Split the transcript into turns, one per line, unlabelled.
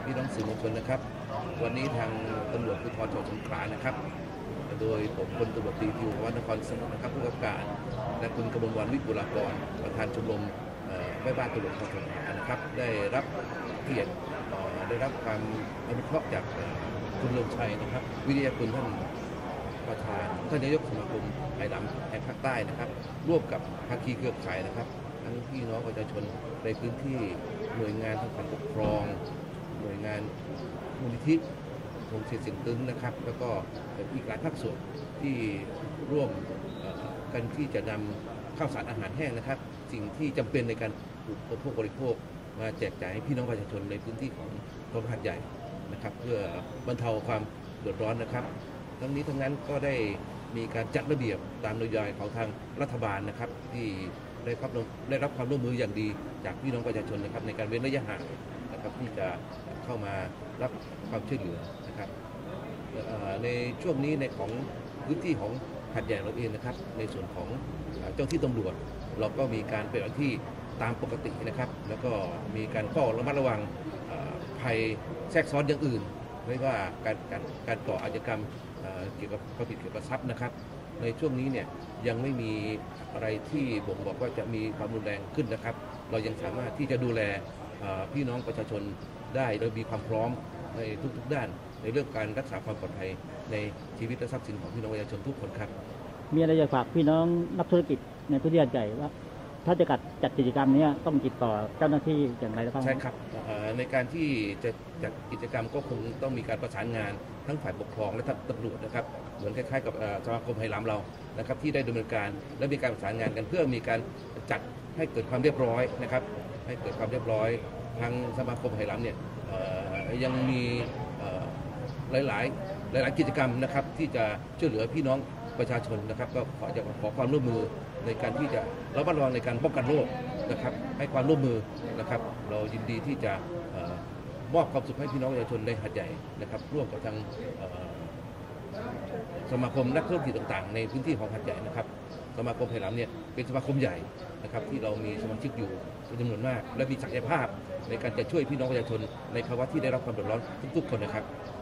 พี่น้องสื่อมวลชนนะครับวันนี้ทางตำรวจภูธรจังหวัดสงขลานะครับโดยผมพลตำรวจตรีธิววัฒน์นครสมุทรนะครับผู้กำกับการและคุณกมลวรรณวิบุลากรประธานชมรมแม่บ้านตำรวจภูธรสงขลานะครับได้รับเกียรติได้รับความอนุเคราะห์จากคุณเลิศชัยนะครับวิทยาคุณท่านประธานท่านนายกสมาคมไหหลำแห่งภาคใต้นะครับร่วมกับภาคีเครือข่ายนะครับทั้งพี่น้องประชาชนในพื้นที่หน่วยงานทางการปกครองหน่วยงานมูลนิธิโรงเรียนเสียงตึงนะครับแล้วก็อีกหลายภาคส่วนที่ร่วมกันที่จะนำข้าวสารอาหารแห้งนะครับสิ่งที่จำเป็นในการอุปโภคบริโภคมาแจกจ่ายให้พี่น้องประชาชนในพื้นที่ของจังหวัดหาดใหญ่นะครับเพื่อบรรเทาความเดือดร้อนนะครับทั้งนี้ทั้งนั้นก็ได้มีการจัดระเบียบตามนโยบายของทางรัฐบาลนะครับที่ได้รับความร่วมมืออย่างดีจากพี่น้องประชาชนนะครับในการเว้นระยะห่างนะครับที่จะเข้ามารับความช่วยเหลือนะครับในช่วงนี้ในของพื้นที่ของหาดใหญ่เราเองนะครับในส่วนของเจ้าที่ตำรวจเราก็มีการปฏิบัติที่ตามปกตินะครับแล้วก็มีการเฝ้าระมัดระวังภัยแทรกซ้อนอย่างอื่นไม่ว่าการก่ออาชญากรรมเกี่ยวกับความผิดเกี่ยวกับทรัพย์นะครับในช่วงนี้เนี่ยยังไม่มีอะไรที่บ่งบอกว่าจะมีความรุนแรงขึ้นนะครับเรายังสามารถที่จะดูแลพี่น้องประชาชนได้โดยมีความพร้อมในทุกๆด้านในเรื่องการรักษาความปลอดภัยในชีวิตและทรัพย์สินของพี่น้องประชาชนทุกคนครับ
มีอะไรจะฝากพี่น้องนักธุรกิจในพื้นที่หาดใหญ่ว่าถ้าจะจัดกิจกรรมนี้ต้องติดต่อเจ้าหน้าที่อย่างไรบ้าง
ใช่ครับในการที่จะจัดกิจกรรมก็คงต้องมีการประสานงานทั้งฝ่ายปกครองและตำรวจนะครับเหมือนคล้ายๆกับสมาคมไหหลำเรานะครับที่ได้ดำเนินการและมีการประสานงานกันเพื่อมีการจัดให้เกิดความเรียบร้อยนะครับให้เกิดความเรียบร้อยทางสมาคมไหหลำเนี่ยยังมีหลายกิจกรรมนะครับที่จะช่วยเหลือพี่น้องประชาชนนะครับก็ขอความร่วมมือในการที่จะระมัดระวังในการป้องกันโรคนะครับให้ความร่วมมือนะครับเรายินดีที่จะมอบความสุขให้พี่น้องประชาชนในหาดใหญ่นะครับร่วมกับทางสมาคมนักธุรกิจต่างๆในพื้นที่ของหาดใหญ่นะครับสมาคมไหหลำเนี่ยเป็นสมาคมใหญ่นะครับที่เรามีสมาชิกอยู่เป็นจำนวนมากและมีศักยภาพในการจะช่วยพี่น้องประชาชนในภาวะที่ได้รับความเดือดร้อนทุกๆคนนะครับ